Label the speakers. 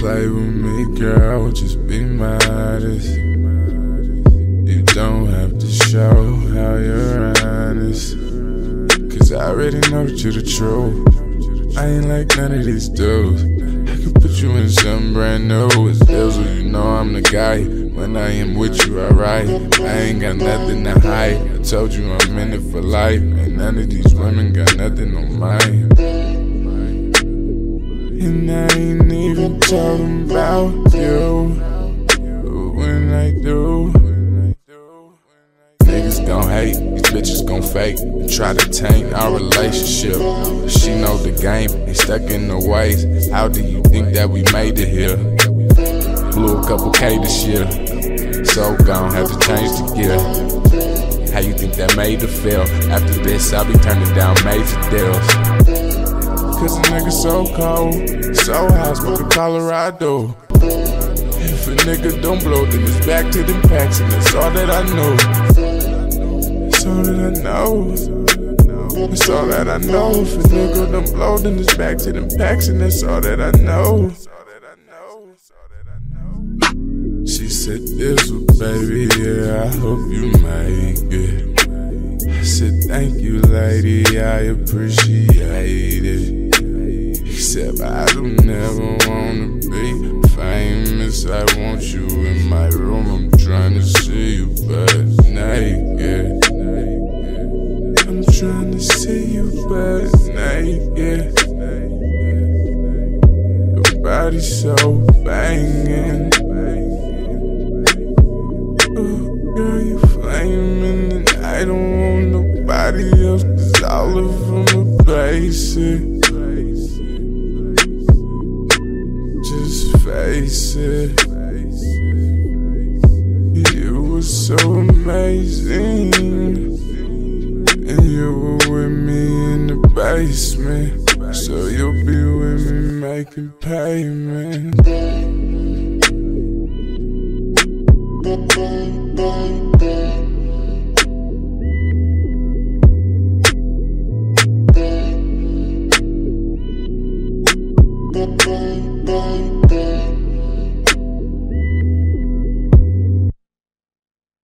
Speaker 1: play with me, girl, just be modest. You don't have to show how you're honest, cause I already know that you're the truth. I ain't like none of these dudes. I could put you in something brand new. It's deals where you know I'm the guy. When I am with you, alright. I ain't got nothing to hide. I told you I'm in it for life. And none of these women got nothing on mine. And I ain't even talking about you. But when I do, niggas gon' hate, these bitches gon' fake and try to taint our relationship. But she know the game, ain't stuck in the ways. How do you think that we made it here? Blew a couple K this year, so gon' have to change the gear. How you think that made her feel? After this, I'll be turning down major deals. Cause a nigga so cold, so high, smoking Colorado. If a nigga don't blow, then it's back to them packs, and that's all that I know. That's all that I know. That's all that I know. If a nigga don't blow, then it's back to them packs, and that's all that I know. She said this one, baby, yeah, I hope you make it. I said thank you, lady, I appreciate it. Except I don't never wanna be famous. I want you in my room, I'm trying to see you butt naked. I'm trying to see you butt naked. Your body's so banging. Oh, girl, you flaming, and I don't want nobody else, cause all of them are basic. Just face it. You were so amazing, and you were with me in the basement, so you'll be with me making payment.